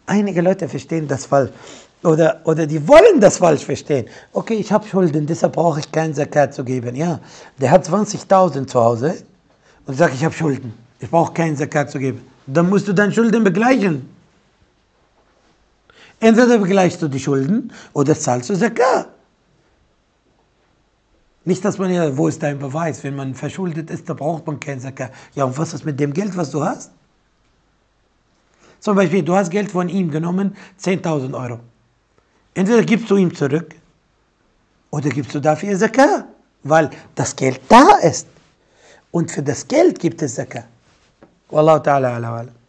Einige Leute verstehen das falsch. Oder die wollen das falsch verstehen. Okay, ich habe Schulden, deshalb brauche ich keinen Zakat zu geben. Ja, der hat 20.000 zu Hause und sagt, ich habe Schulden, ich brauche keinen Zakat zu geben. Dann musst du deine Schulden begleichen. Entweder begleichst du die Schulden oder zahlst du Zakat. Nicht, dass man ja, wo ist dein Beweis? Wenn man verschuldet ist, da braucht man keinen Zakat. Ja, und was ist mit dem Geld, was du hast? Zum Beispiel, du hast Geld von ihm genommen, 10.000 Euro. Entweder gibst du ihm zurück oder gibst du dafür Zakat, weil das Geld da ist. Und für das Geld gibt es Zakat. Wallahu ta'ala ala.